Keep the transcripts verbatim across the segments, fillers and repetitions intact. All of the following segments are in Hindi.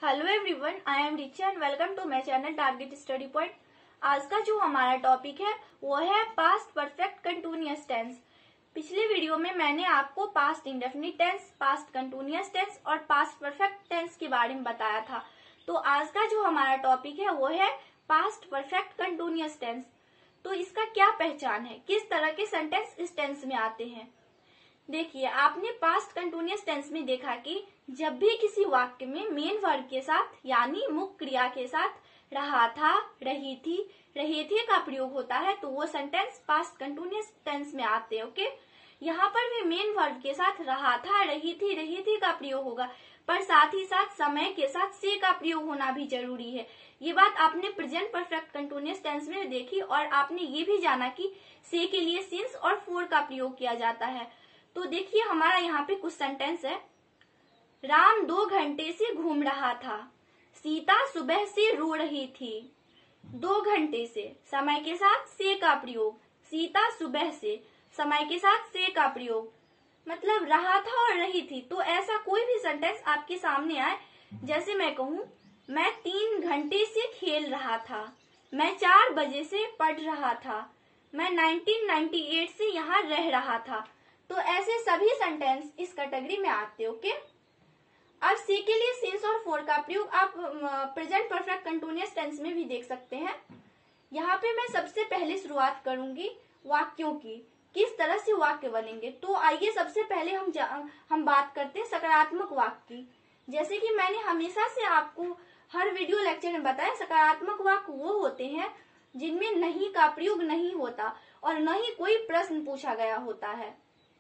Hello everyone, I am Richa and welcome to my channel target study point. आज का जो हमारा टॉपिक है वो है पास्ट परफेक्ट कंटिन्यूअस टेंस। पिछले वीडियो में मैंने आपको past indefinite tense, past continuous tense और पास्ट परफेक्ट टेंस के बारे में बताया था। तो आज का जो हमारा टॉपिक है वो है पास्ट परफेक्ट कंटिन्यूअस टेंस। तो इसका क्या पहचान है, किस तरह के सेंटेंस इस टेंस में आते हैं। देखिए, आपने पास्ट कंटिन्यूअस टेंस में देखा कि जब भी किसी वाक्य में मेन वर्ब के साथ यानी मुख्य क्रिया के साथ रहा था, रही थी, रहे थे का प्रयोग होता है तो वो सेंटेंस पास्ट कंटिन्यूअस टेंस में आते हैं। ओके, यहाँ पर भी मेन वर्ब के साथ रहा था, रही थी, रही थी का प्रयोग होगा, पर साथ ही साथ समय के साथ से का प्रयोग होना भी जरूरी है। ये बात आपने प्रेजेंट परफेक्ट कंटिन्यूअस टेंस में देखी और आपने ये भी जाना कि से के लिए सिंस और फोर का प्रयोग किया जाता है। तो देखिए, हमारा यहाँ पे कुछ सेंटेंस है। राम दो घंटे से घूम रहा था, सीता सुबह से रो रही थी। दो घंटे से, समय के साथ से का प्रयोग, सीता सुबह से, समय के साथ से का प्रयोग, मतलब रहा था और रही थी। तो ऐसा कोई भी सेंटेंस आपके सामने आए, जैसे मैं कहूँ मैं तीन घंटे से खेल रहा था, मैं चार बजे से पढ़ रहा था, मैं नाइनटीन नाइंटी एट से यहाँ रह रहा था। तो ऐसे सभी सेंटेंस इस कैटेगरी में आते। ओके, अब सी के लिए सिंस और फोर का प्रयोग आप प्रेजेंट परफेक्ट कंटिन्यूअस टेंस में भी देख सकते हैं। यहाँ पे मैं सबसे पहले शुरुआत करूंगी वाक्यों की, किस तरह से वाक्य बनेंगे। तो आइए सबसे पहले हम हम बात करते हैं सकारात्मक वाक्य की। जैसे कि मैंने हमेशा से आपको हर वीडियो लेक्चर में बताया, सकारात्मक वाक्य वो होते हैं जिनमें नहीं का प्रयोग नहीं होता और न ही कोई प्रश्न पूछा गया होता है।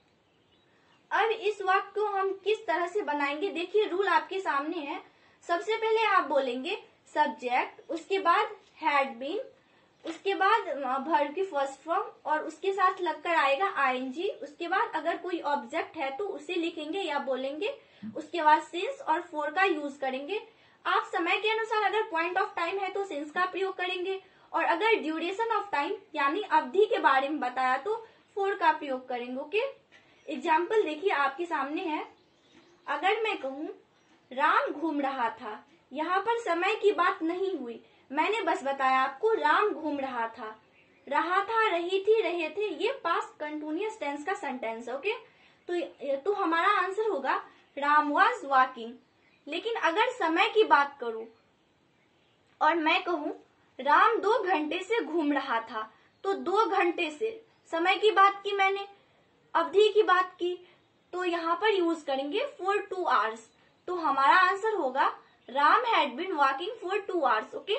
अब इस वाक्य को हम किस तरह से बनाएंगे, देखिए रूल आपके सामने है। सबसे पहले आप बोलेंगे सब्जेक्ट, उसके बाद हैड बीन, उसके बाद वर्ब की फर्स्ट फॉर्म और उसके साथ लगकर आएगा आईएनजी। उसके बाद अगर कोई ऑब्जेक्ट है तो उसे लिखेंगे या बोलेंगे। उसके बाद सिंस और फोर का यूज करेंगे। आप समय के अनुसार अगर पॉइंट ऑफ टाइम है तो सिंस का प्रयोग करेंगे और अगर ड्यूरेशन ऑफ टाइम यानी अवधि के बारे में बताया तो फोर का प्रयोग करेंगे। ओके, एग्जाम्पल देखिए आपके सामने है। अगर मैं कहूँ राम घूम रहा था, यहाँ पर समय की बात नहीं हुई, मैंने बस बताया आपको राम घूम रहा था, रहा था, रही थी, रहे थे, ये पास्ट कंटिन्यूअस टेंस का सेंटेंस है। ओके, तो तो हमारा आंसर होगा राम वाज वॉकिंग। लेकिन अगर समय की बात करूं और मैं कहूँ राम दो घंटे से घूम रहा था, तो दो घंटे से समय की बात की मैंने, अवधि की बात की, तो यहाँ पर यूज करेंगे फॉर टू आवर्स। तो हमारा आंसर होगा Ram had been walking for two hours. Okay,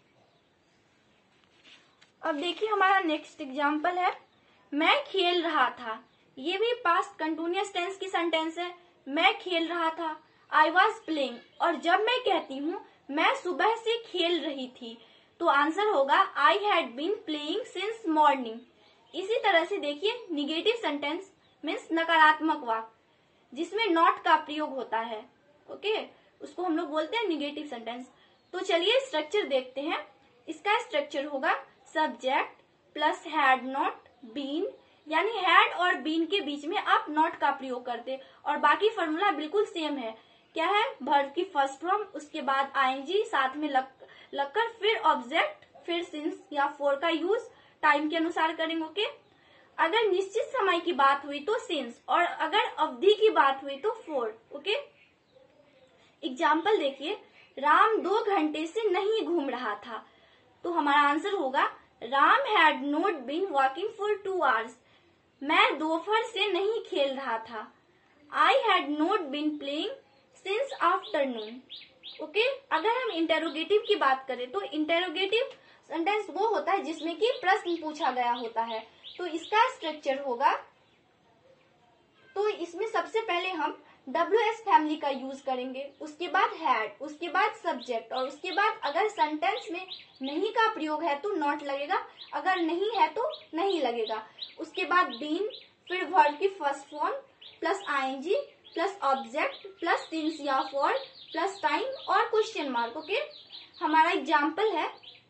अब देखिए हमारा नेक्स्ट एग्जाम्पल है। मैं खेल रहा था, ये भी पास्ट कंटिन्यूअस टेंस की सेंटेंस है। मैं खेल रहा था, आई वॉज प्लेइंग, और जब मैं कहती हूँ मैं सुबह से खेल रही थी तो आंसर होगा I had been playing since morning. इसी तरह से देखिए निगेटिव सेंटेंस मीन्स नकारात्मक वाक्य जिसमें नॉट का प्रयोग होता है। ओके, उसको हम लोग बोलते हैं निगेटिव सेंटेंस। तो चलिए स्ट्रक्चर देखते हैं। इसका स्ट्रक्चर होगा subject plus had not been, यानी हैड और बीन के बीच में आप नॉट का प्रयोग करते और बाकी फॉर्मूला बिल्कुल सेम है। क्या है, वर्ब की फर्स्ट फॉर्म, उसके बाद आईएनजी साथ में लग लगकर फिर ऑब्जेक्ट, फिर सिंस या फोर का यूज टाइम के अनुसार करेंगे। ओके, अगर निश्चित समय की बात हुई तो सिंस और अगर अवधि की बात हुई तो फोर। ओके, एग्जाम्पल देखिए, राम दो घंटे से नहीं घूम रहा था, तो हमारा आंसर होगा Ram had not been walking for two hours. मैं दोपहर से नहीं खेल रहा था, I had not been playing since afternoon. Okay, अगर हम इंटेरोगेटिव की बात करें तो इंटेरोगेटिव सेंटेंस वो होता है जिसमें कि प्रश्न पूछा गया होता है। तो इसका स्ट्रक्चर होगा, तो इसमें सबसे पहले हम डब्ल्यू एस फैमिली का यूज करेंगे, उसके बाद हैड, उसके बाद सब्जेक्ट और उसके बाद अगर सेंटेंस में नहीं का प्रयोग है तो नॉट लगेगा, अगर नहीं है तो नहीं लगेगा। उसके बाद बीन, फिर वर्ब की first form plus ING plus object plus since या फॉर प्लस टाइम और क्वेश्चन मार्क। ओके, हमारा एग्जाम्पल है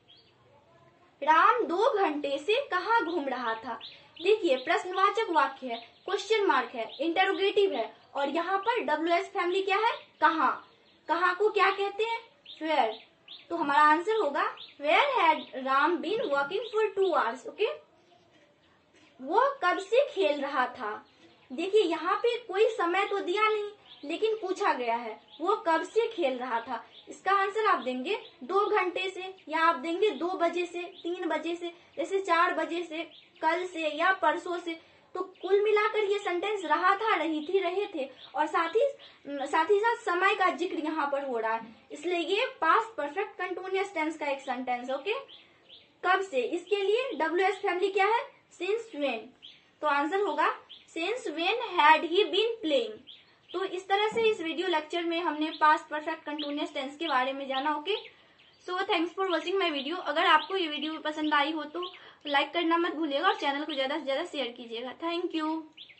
राम दो घंटे से कहाँ घूम रहा था। देखिए प्रश्नवाचक वाक्य है, क्वेश्चन मार्क है, इंटेरोगेटिव है और यहाँ पर डब्ल्यू एस फैमिली क्या है, कहाँ। कहाँ को क्या कहते हैं? वेयर। तो हमारा आंसर होगा where had Ram been walking for two hours. Okay, वो कब से खेल रहा था। देखिए यहाँ पे कोई समय तो दिया नहीं, लेकिन पूछा गया है वो कब से खेल रहा था। इसका आंसर आप देंगे दो घंटे से, या आप देंगे दो बजे से, तीन बजे से, जैसे चार बजे से, कल से, या परसों से। तो कुल मिलाकर ये सेंटेंस रहा था, रही थी, रहे थे, और साथ ही साथ ही साथ समय का जिक्र यहाँ पर हो रहा है, इसलिए ये पास्ट परफेक्ट कंटिन्यूअस टेंस का एक सेंटेंस। ओके, कब से, इसके लिए डब्ल्यू एस फैमिली क्या है? Since when. तो आंसर होगा since when had he been playing. तो इस तरह से इस वीडियो लेक्चर में हमने पास्ट परफेक्ट कंटिन्यूअस टेंस के बारे में जाना। Okay, so thanks for watching my video. अगर आपको ये वीडियो पसंद आई हो तो लाइक करना मत भूलिएगा और चैनल को ज्यादा से ज्यादा शेयर कीजिएगा। Thank you.